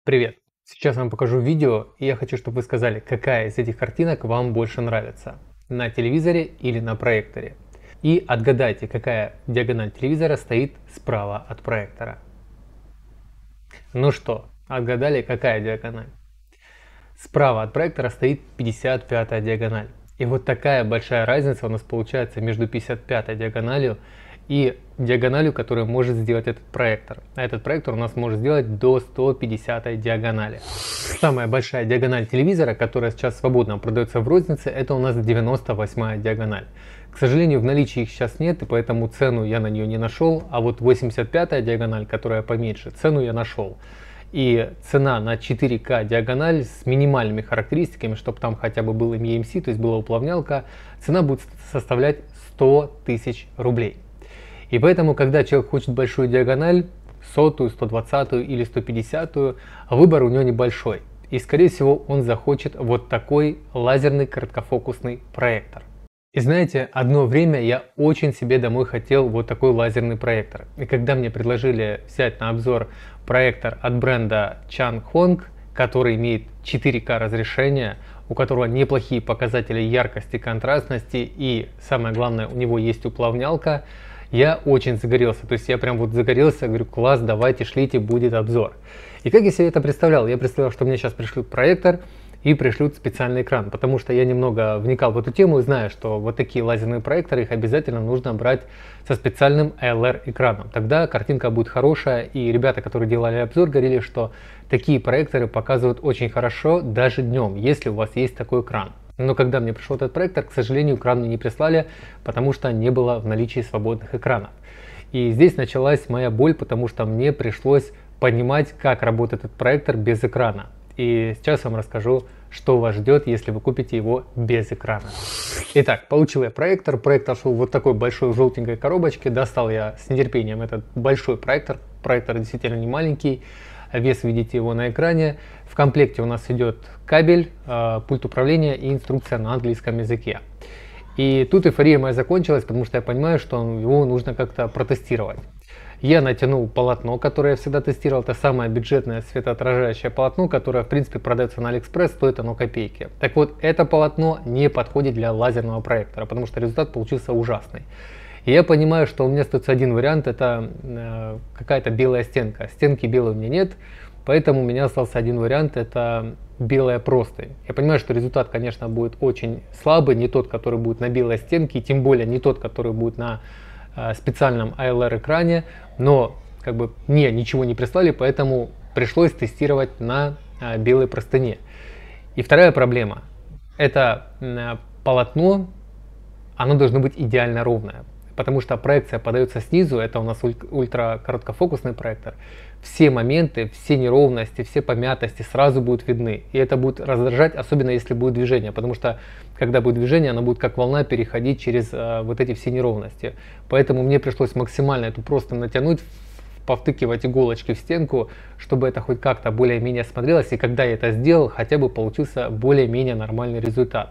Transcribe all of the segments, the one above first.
Привет! Сейчас я вам покажу видео, и я хочу, чтобы вы сказали, какая из этих картинок вам больше нравится. На телевизоре или на проекторе. И отгадайте, какая диагональ телевизора стоит справа от проектора. Ну что, отгадали, какая диагональ? Справа от проектора стоит 55-я диагональ. И вот такая большая разница у нас получается между 55-й диагональю и диагональю, которую может сделать этот проектор. А этот проектор у нас может сделать до 150-й диагонали. Самая большая диагональ телевизора, которая сейчас свободно продается в рознице, это у нас 98-я диагональ. К сожалению, в наличии их сейчас нет, и поэтому цену я на нее не нашел. А вот 85-я диагональ, которая поменьше, цену я нашел. И цена на 4К диагональ с минимальными характеристиками, чтобы там хотя бы был MEMC, то есть была уплавнялка, цена будет составлять 100 тысяч рублей. И поэтому, когда человек хочет большую диагональ, 100-ю, 120-ю или 150-ю, выбор у него небольшой. И скорее всего он захочет вот такой лазерный короткофокусный проектор. И знаете, одно время я очень себе домой хотел вот такой лазерный проектор. И когда мне предложили взять на обзор проектор от бренда Changhong, который имеет 4К разрешение, у которого неплохие показатели яркости, контрастности и, самое главное, у него есть уплавнялка, я очень загорелся. То есть я прям вот загорелся, говорю, класс, давайте, шлите, будет обзор. И как я себе это представлял? Я представлял, что мне сейчас пришлют проектор и пришлют специальный экран, потому что я немного вникал в эту тему и знаю, что вот такие лазерные проекторы, их обязательно нужно брать со специальным ALR экраном. Тогда картинка будет хорошая, и ребята, которые делали обзор, говорили, что такие проекторы показывают очень хорошо даже днем, если у вас есть такой экран. Но когда мне пришел этот проектор, к сожалению, экран мне не прислали, потому что не было в наличии свободных экранов. И здесь началась моя боль, потому что мне пришлось понимать, как работает этот проектор без экрана. И сейчас я вам расскажу, что вас ждет, если вы купите его без экрана. Итак, получил я проектор. Проектор шел в вот такой большой желтенькой коробочке. Достал я с нетерпением этот большой проектор. Проектор действительно не маленький. Вес видите его на экране. В комплекте у нас идет кабель, пульт управления и инструкция на английском языке. И тут эйфория моя закончилась, потому что я понимаю, что его нужно как-то протестировать. Я натянул полотно, которое я всегда тестировал. Это самое бюджетное светоотражающее полотно, которое в принципе продается на Алиэкспресс, стоит оно копейки. Так вот, это полотно не подходит для лазерного проектора, потому что результат получился ужасный. И я понимаю, что у меня остается один вариант, это какая-то белая стенка. Стенки белой у меня нет, поэтому у меня остался один вариант, это белая простынь. Я понимаю, что результат, конечно, будет очень слабый, не тот, который будет на белой стенке, и тем более не тот, который будет на специальном ALR экране, но как бы мне ничего не прислали, поэтому пришлось тестировать на белой простыне. И вторая проблема, это полотно, оно должно быть идеально ровное, потому что проекция подается снизу, это у нас ультракороткофокусный проектор. Все моменты, все неровности, все помятости сразу будут видны. И это будет раздражать, особенно если будет движение, потому что когда будет движение, оно будет как волна переходить через вот эти все неровности. Поэтому мне пришлось максимально эту просто натянуть, повтыкивать иголочки в стенку, чтобы это хоть как-то более-менее смотрелось. И когда я это сделал, хотя бы получился более-менее нормальный результат.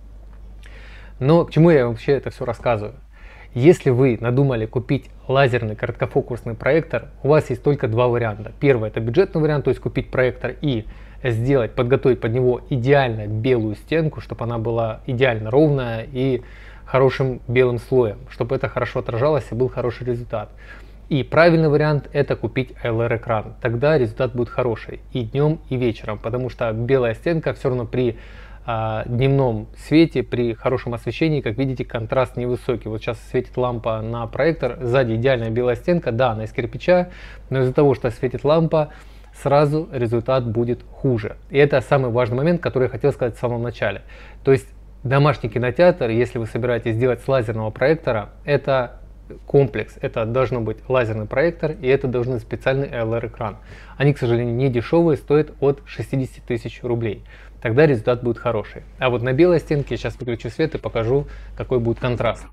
Но к чему я вообще это все рассказываю? Если вы надумали купить лазерный короткофокусный проектор, у вас есть только два варианта. Первый — это бюджетный вариант, то есть купить проектор и подготовить под него идеально белую стенку, чтобы она была идеально ровная и хорошим белым слоем, чтобы это хорошо отражалось и был хороший результат. И правильный вариант — это купить ALR экран. Тогда результат будет хороший и днем, и вечером, потому что белая стенка все равно при дневном свете, при хорошем освещении, как видите, контраст невысокий. Вот сейчас светит лампа на проектор, сзади идеальная белая стенка, да, она из кирпича, но из-за того, что светит лампа, сразу результат будет хуже. И это самый важный момент, который я хотел сказать в самом начале. То есть домашний кинотеатр, если вы собираетесь сделать с лазерного проектора, это комплекс. Это должно быть лазерный проектор, и это должен быть специальный ALR экран. Они, к сожалению, не дешевые, стоят от 60 тысяч рублей. Тогда результат будет хороший. А вот на белой стенке я сейчас выключу свет и покажу, какой будет контраст.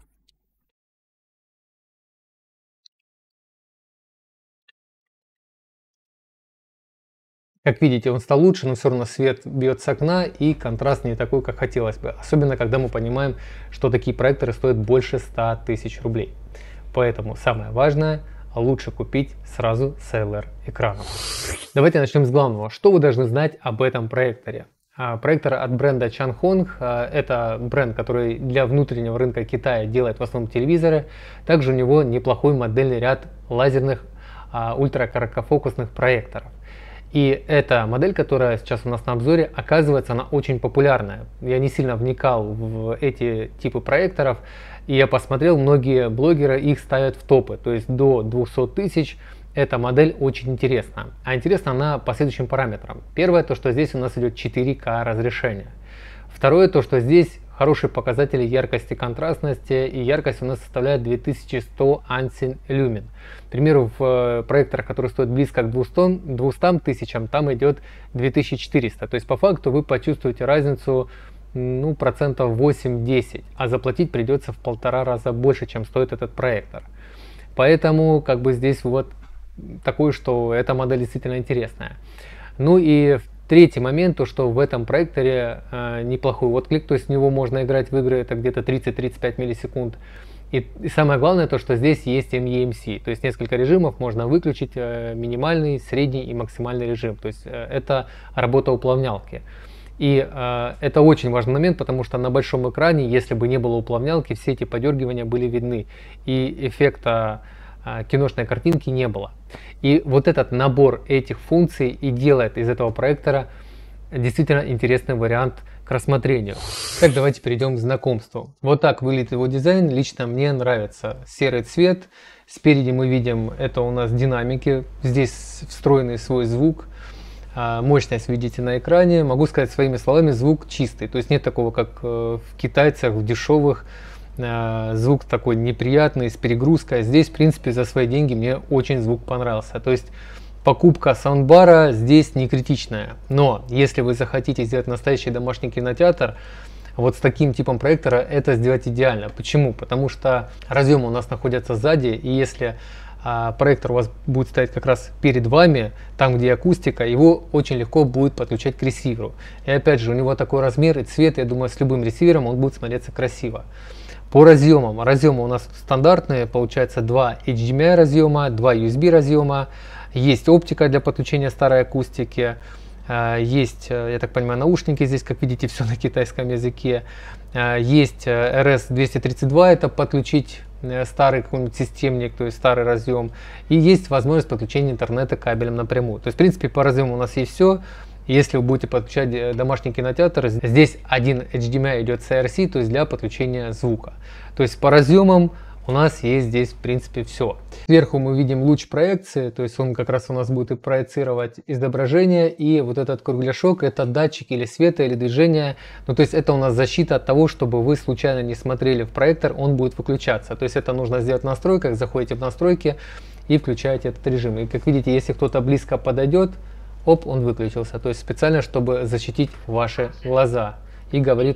Как видите, он стал лучше, но все равно свет бьет с окна и контраст не такой, как хотелось бы. Особенно, когда мы понимаем, что такие проекторы стоят больше 100 тысяч рублей. Поэтому самое важное — лучше купить сразу с LR-экраном. Давайте начнем с главного. Что вы должны знать об этом проекторе? Проектор от бренда Changhong. Это бренд, который для внутреннего рынка Китая делает в основном телевизоры. Также у него неплохой модельный ряд лазерных ультракороткофокусных проекторов. И эта модель, которая сейчас у нас на обзоре, оказывается, она очень популярная. Я не сильно вникал в эти типы проекторов, и я посмотрел, многие блогеры их ставят в топы, то есть до 200 тысяч. Эта модель очень интересна. А интересна она по следующим параметрам. Первое, то что здесь у нас идет 4К разрешение. Второе, то что здесь хорошие показатели яркости, контрастности, и яркость у нас составляет 2100 ансин люмен. К примеру, в проекторах, которые стоят близко к 200 тысячам, там идет 2400. То есть по факту вы почувствуете разницу процентов 8-10, а заплатить придется в 1,5 раза больше, чем стоит этот проектор. Поэтому как бы здесь вот такое, что эта модель действительно интересная. Ну и третий момент, то что в этом проекторе неплохой отклик, то есть в него можно играть в игры, это где-то 30-35 миллисекунд. И самое главное, то что здесь есть MEMC, то есть несколько режимов, можно выключить минимальный, средний и максимальный режим, то есть это работа уплавнялки. И это очень важный момент, потому что на большом экране, если бы не было уплавнялки, все эти подергивания были видны, и эффекта киношной картинки не было. И вот этот набор этих функций и делает из этого проектора действительно интересный вариант к рассмотрению. Так, давайте перейдем к знакомству. Вот так выглядит его дизайн. Лично мне нравится серый цвет. Спереди мы видим, это у нас динамики. Здесь встроенный свой звук. Мощность видите на экране. Могу сказать своими словами, звук чистый. То есть нет такого, как в китайцах, в дешевых. Звук такой неприятный, с перегрузкой. Здесь, в принципе, за свои деньги мне очень звук понравился. То есть покупка саундбара здесь не критичная. Но если вы захотите сделать настоящий домашний кинотеатр, вот с таким типом проектора это сделать идеально. Почему? Потому что разъемы у нас находятся сзади, и если проектор у вас будет стоять как раз перед вами, там где акустика, его очень легко будет подключать к ресиверу. И опять же, у него такой размер и цвет, я думаю, с любым ресивером он будет смотреться красиво. По разъемам. Разъемы у нас стандартные, получается 2 HDMI разъема, 2 USB разъема, есть оптика для подключения старой акустики, есть, я так понимаю, наушники здесь, как видите, все на китайском языке, есть RS-232, это подключить старый какой-нибудь системник, то есть старый разъем, и есть возможность подключения интернета кабелем напрямую. То есть, в принципе, по разъему у нас есть все. Если вы будете подключать домашний кинотеатр, здесь один HDMI идет с IRC, то есть для подключения звука. То есть по разъемам у нас есть здесь в принципе все. Сверху мы видим луч проекции, то есть он как раз у нас будет и проецировать изображение, и вот этот кругляшок это датчик или света, или движения. Ну то есть это у нас защита от того, чтобы вы случайно не смотрели в проектор, он будет выключаться. То есть это нужно сделать в настройках, заходите в настройки и включаете этот режим. И как видите, если кто-то близко подойдет, оп, он выключился. То есть специально, чтобы защитить ваши глаза. И говорит,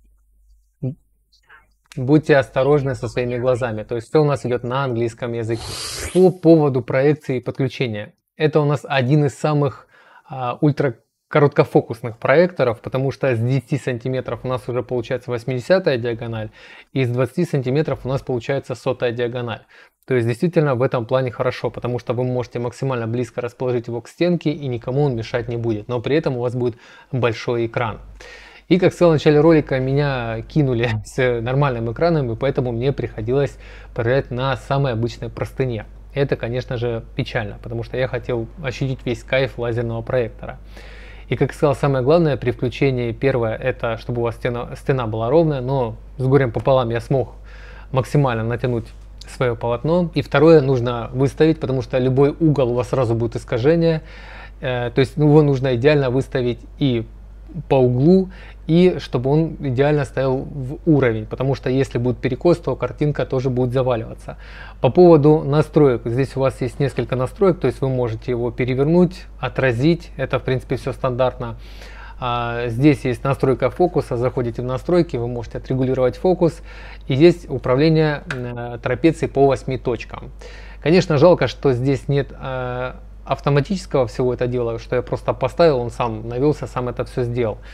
будьте осторожны со своими глазами. То есть все у нас идет на английском языке. По поводу проекции и подключения. Это у нас один из самых ультракороткофокусных проекторов, потому что с 10 сантиметров у нас уже получается 80-я диагональ, и с 20 сантиметров у нас получается 100-я диагональ. То есть действительно в этом плане хорошо, потому что вы можете максимально близко расположить его к стенке и никому он мешать не будет, но при этом у вас будет большой экран. И как сказал в начале ролика, меня кинули с нормальным экраном, и поэтому мне приходилось проверять на самой обычной простыне. Это, конечно же, печально, потому что я хотел ощутить весь кайф лазерного проектора. И как сказал, самое главное при включении, первое, это чтобы у вас стена была ровная, но с горем пополам я смог максимально натянуть свое полотно. И второе нужно выставить, потому что любой угол у вас сразу будет искажение. То есть его нужно идеально выставить и по углу, и чтобы он идеально стоял в уровень, потому что если будет перекос, то картинка тоже будет заваливаться. По поводу настроек, здесь у вас есть несколько настроек, то есть вы можете его перевернуть, отразить, это в принципе все стандартно. Здесь есть настройка фокуса, заходите в настройки, вы можете отрегулировать фокус, и здесь управление трапецией по 8 точкам. Конечно, жалко, что здесь нет автоматического всего это дела, что я просто поставил, он сам навелся, сам это все сделал.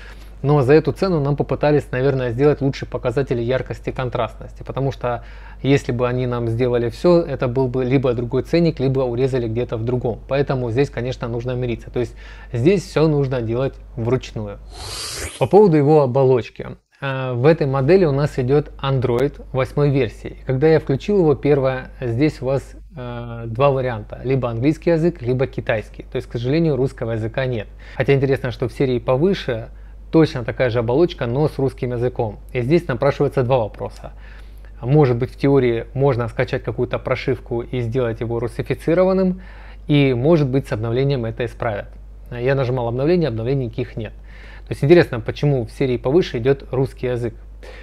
Но за эту цену нам попытались, наверное, сделать лучшие показатели яркости и контрастности, потому что если бы они нам сделали все, это был бы либо другой ценник, либо урезали где-то в другом. Поэтому здесь, конечно, нужно мириться. То есть здесь все нужно делать вручную. По поводу его оболочки. В этой модели у нас идет Android 8 версии. Когда я включил его, первое, здесь у вас два варианта. Либо английский язык, либо китайский. То есть, к сожалению, русского языка нет. Хотя интересно, что в серии повыше точно такая же оболочка, но с русским языком. И здесь напрашивается два вопроса. Может быть, в теории можно скачать какую-то прошивку и сделать его русифицированным. И может быть, с обновлением это исправят. Я нажимал обновление, обновлений никаких нет. То есть интересно, почему в серии повыше идет русский язык.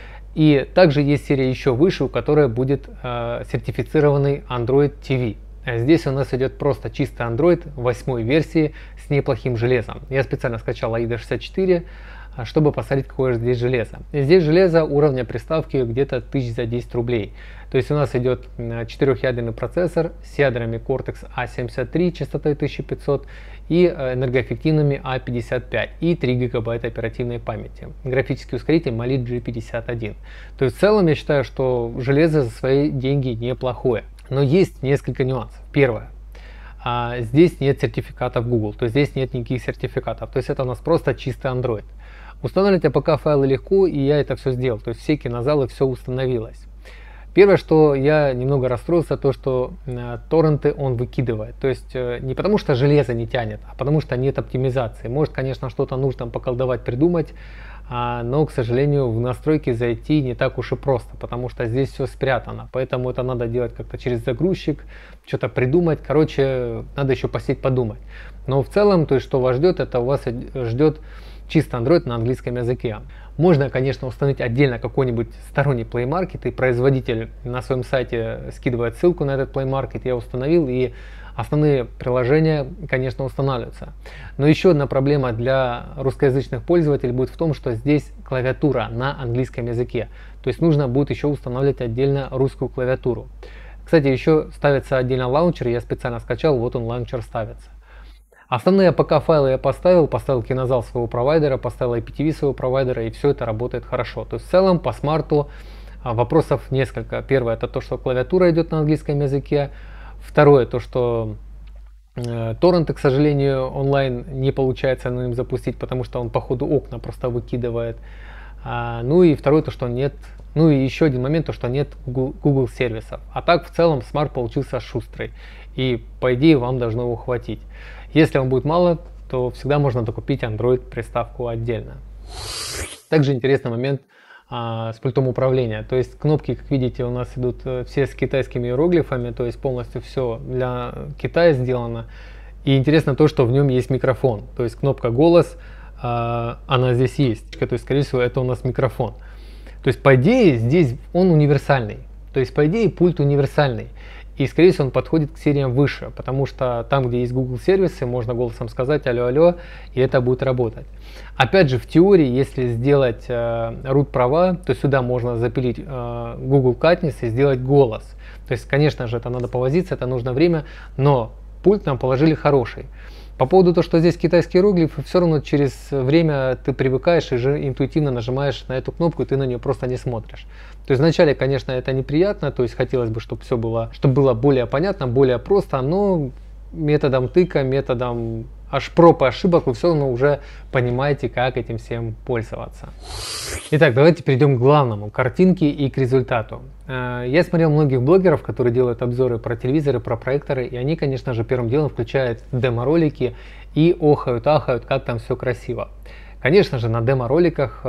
И также есть серия еще выше, у которой будет сертифицированный Android TV. Здесь у нас идет просто чистый Android 8 версии с неплохим железом. Я специально скачал AIDA 64, чтобы посмотреть, какое же здесь железо. И здесь железо уровня приставки где-то 1000 за 10 рублей. То есть у нас идет 4-ядерный процессор с ядрами Cortex A73 частотой 1500 и энергоэффективными A55 и 3 гигабайта оперативной памяти. Графический ускоритель Mali G51. То есть в целом я считаю, что железо за свои деньги неплохое. Но есть несколько нюансов. Первое. Здесь нет сертификатов Google, то есть здесь нет никаких сертификатов. То есть это у нас просто чистый Android. Устанавливать APK файлы легко, и я это все сделал. То есть все кинозалы, все установилось. Первое, что я немного расстроился, то что торренты он выкидывает. То есть не потому что железо не тянет, а потому что нет оптимизации. Может, конечно, что-то нужно поколдовать, придумать, но, к сожалению, в настройки зайти не так уж и просто, потому что здесь все спрятано. Поэтому это надо делать как-то через загрузчик, что-то придумать. Короче, надо еще посидеть, подумать. Но в целом, то есть что вас ждет, это у вас ждет чисто Android на английском языке. Можно, конечно, установить отдельно какой-нибудь сторонний Play Market, и производитель на своем сайте скидывает ссылку на этот Play Market, я установил, и основные приложения, конечно, устанавливаются. Но еще одна проблема для русскоязычных пользователей будет в том, что здесь клавиатура на английском языке. То есть нужно будет еще устанавливать отдельно русскую клавиатуру. Кстати, еще ставится отдельно лаунчер, я специально скачал, вот он лаунчер ставится. Основные APK файлы я поставил кинозал своего провайдера, поставил IPTV своего провайдера, и все это работает хорошо. То есть в целом по смарту вопросов несколько. Первое, это то, что клавиатура идет на английском языке. Второе, то, что торренты, к сожалению, онлайн не получается на нем запустить, потому что он по ходу окна просто выкидывает. Ну и второе, то, что нет. Ну и еще один момент, то, что нет Google сервисов. А так в целом смарт получился шустрый. И по идее вам должно его хватить. Если вам будет мало, то всегда можно докупить Android приставку отдельно. Также интересный момент с пультом управления. То есть кнопки, как видите, у нас идут все с китайскими иероглифами, то есть полностью все для Китая сделано. И интересно то, что в нем есть микрофон. То есть кнопка голос, она здесь есть. То есть, скорее всего, это у нас микрофон. То есть, по идее, здесь он универсальный. То есть, по идее, пульт универсальный. И, скорее всего, он подходит к сериям выше, потому что там, где есть Google сервисы, можно голосом сказать «алло, алло», и это будет работать. Опять же, в теории, если сделать root права, то сюда можно запилить Google Katniss и сделать голос. То есть, конечно же, это надо повозиться, это нужно время, но пульт нам положили хороший. По поводу того, что здесь китайский иероглиф, все равно через время ты привыкаешь и же интуитивно нажимаешь на эту кнопку, и ты на нее просто не смотришь. То есть вначале, конечно, это неприятно, то есть хотелось бы, чтобы все было, более понятно, более просто, но методом тыка, методом проб и ошибок вы все равно уже понимаете, как этим всем пользоваться. Итак, давайте перейдем к главному, к картинке и к результату. Я смотрел многих блогеров, которые делают обзоры про телевизоры, про проекторы, и они, конечно же, первым делом включают демо-ролики и охают-ахают, как там все красиво. Конечно же, на демо-роликах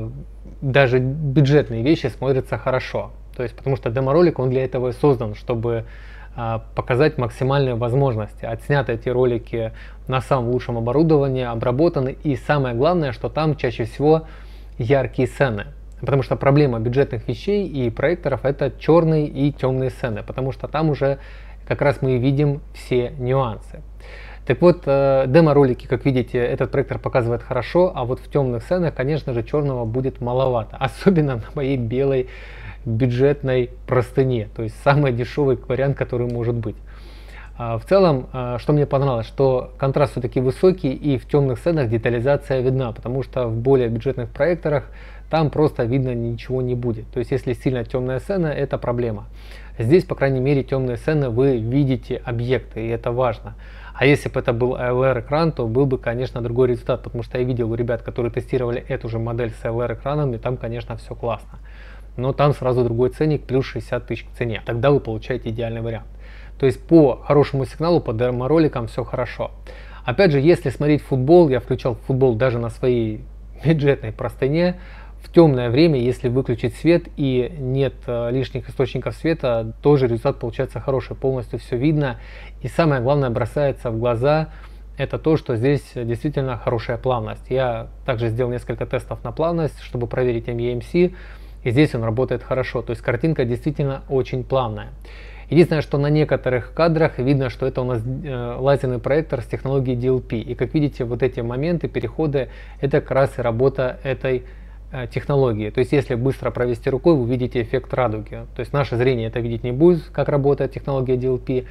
даже бюджетные вещи смотрятся хорошо. То есть, потому что демо-ролик, он для этого и создан, чтобы показать максимальные возможности. Отсняты эти ролики на самом лучшем оборудовании, обработаны. И самое главное, что там чаще всего яркие сцены. Потому что проблема бюджетных вещей и проекторов — это черные и темные сцены. Потому что там уже как раз мы видим все нюансы. Так вот, демо-ролики, как видите, этот проектор показывает хорошо, а вот в темных сценах, конечно же, черного будет маловато. Особенно на моей белой бюджетной простыне, то есть самый дешевый вариант, который может быть. В целом, что мне понравилось, что контраст все-таки высокий и в темных сценах детализация видна, потому что в более бюджетных проекторах там просто видно ничего не будет. То есть если сильно темная сцена, это проблема. Здесь, по крайней мере, темные сцены вы видите объекты, и это важно. А если бы это был ALR-экран, то был бы, конечно, другой результат, потому что я видел у ребят, которые тестировали эту же модель с ALR-экраном, и там, конечно, все классно. Но там сразу другой ценник, плюс 60 тысяч к цене. Тогда вы получаете идеальный вариант. То есть по хорошему сигналу, по демо-роликам все хорошо. Опять же, если смотреть футбол, я включал футбол даже на своей бюджетной простыне, в темное время, если выключить свет и нет лишних источников света, тоже результат получается хороший, полностью все видно. И самое главное, бросается в глаза, это то, что здесь действительно хорошая плавность. Я также сделал несколько тестов на плавность, чтобы проверить MEMC, и здесь он работает хорошо. То есть картинка действительно очень плавная. Единственное, что на некоторых кадрах видно, что это у нас лазерный проектор с технологией DLP. И как видите, вот эти моменты, переходы, это как раз и работа этой технологии. То есть если быстро провести рукой, вы увидите эффект радуги. То есть наше зрение это видеть не будет, как работает технология DLP,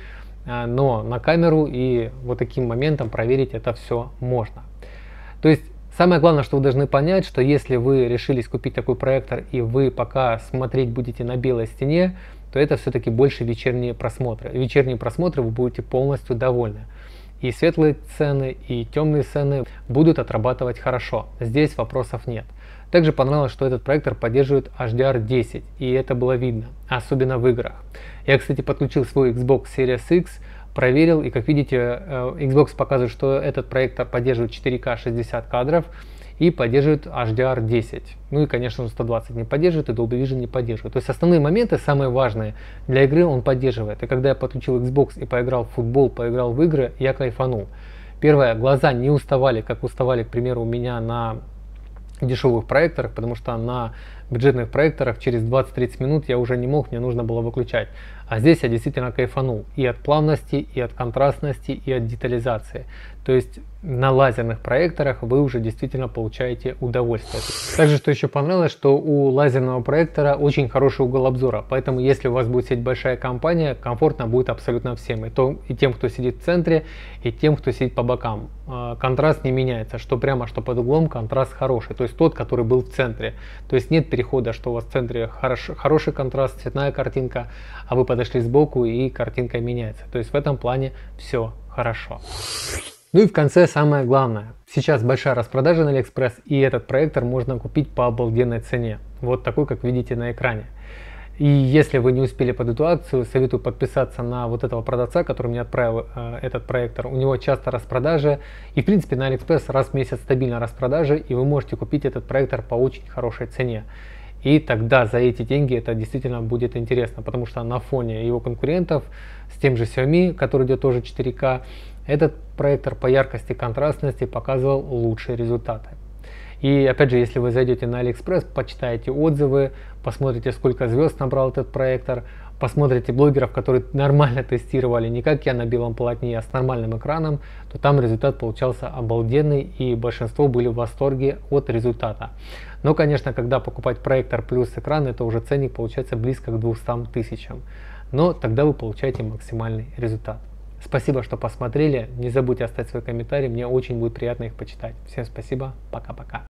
но на камеру и вот таким моментом проверить это все можно. То есть самое главное, что вы должны понять, что если вы решились купить такой проектор и вы пока смотреть будете на белой стене, то это все-таки больше вечерние просмотры. Вечерние просмотры вы будете полностью довольны. И светлые сцены, и темные сцены будут отрабатывать хорошо. Здесь вопросов нет. Также понравилось, что этот проектор поддерживает HDR10, и это было видно, особенно в играх. Я, кстати, подключил свой Xbox Series X, проверил, и как видите, Xbox показывает, что этот проектор поддерживает 4К 60 кадров и поддерживает HDR10. Ну и, конечно же, 120 не поддерживает, и Dolby Vision не поддерживает. То есть основные моменты, самые важные для игры, он поддерживает. И когда я подключил Xbox и поиграл в футбол, поиграл в игры, я кайфанул. Первое, глаза не уставали, как уставали, к примеру, у меня на дешевых проекторах, потому что на бюджетных проекторах через 20-30 минут я уже не мог, мне нужно было выключать. А здесь я действительно кайфанул и от плавности, и от контрастности, и от детализации. То есть на лазерных проекторах вы уже действительно получаете удовольствие. Также, что еще понравилось, что у лазерного проектора очень хороший угол обзора. Поэтому, если у вас будет сидеть большая компания, комфортно будет абсолютно всем. И тем, кто сидит в центре, и тем, кто сидит по бокам. Контраст не меняется, что прямо, что под углом, контраст хороший. То есть тот, который был в центре. То есть нет перехода, что у вас в центре хороший контраст, цветная картинка, а вы подошли сбоку и картинка меняется. То есть в этом плане все хорошо. Ну и в конце самое главное. Сейчас большая распродажа на AliExpress, и этот проектор можно купить по обалденной цене. Вот такой, как видите на экране. И если вы не успели под эту акцию, советую подписаться на вот этого продавца, который мне отправил этот проектор. У него часто распродажи, и в принципе на AliExpress раз в месяц стабильно распродажи, и вы можете купить этот проектор по очень хорошей цене. И тогда за эти деньги это действительно будет интересно, потому что на фоне его конкурентов с тем же Xiaomi, который идет тоже 4К, этот проектор по яркости и контрастности показывал лучшие результаты. И опять же, если вы зайдете на AliExpress, почитаете отзывы, посмотрите, сколько звезд набрал этот проектор, посмотрите блогеров, которые нормально тестировали, не как я на белом полотне, а с нормальным экраном, то там результат получался обалденный, и большинство были в восторге от результата. Но, конечно, когда покупать проектор плюс экран, это уже ценник получается близко к 200 тысячам. Но тогда вы получаете максимальный результат. Спасибо, что посмотрели. Не забудьте оставить свой комментарий. Мне очень будет приятно их почитать. Всем спасибо. Пока-пока.